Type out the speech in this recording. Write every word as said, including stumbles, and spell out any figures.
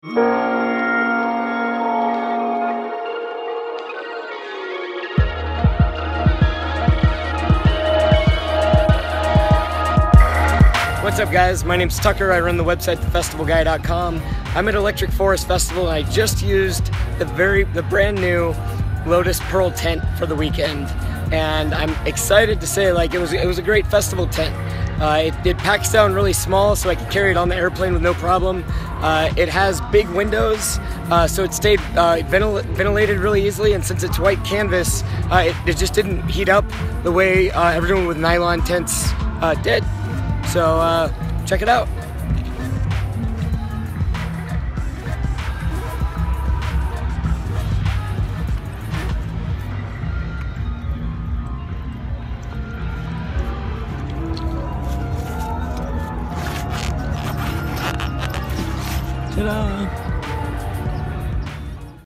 What's up guys, my name's Tucker, I run the website the festival guy dot com. I'm at Electric Forest Festival and I just used the very the brand new Lotus Pearl tent for the weekend. And I'm excited to say like it was it was a great festival tent. Uh, it, it packs down really small so I could carry it on the airplane with no problem. Uh, it has big windows uh, so it stayed uh, ventil ventilated really easily, and since it's white canvas uh, it, it just didn't heat up the way uh, everyone with nylon tents uh, did. So uh, check it out.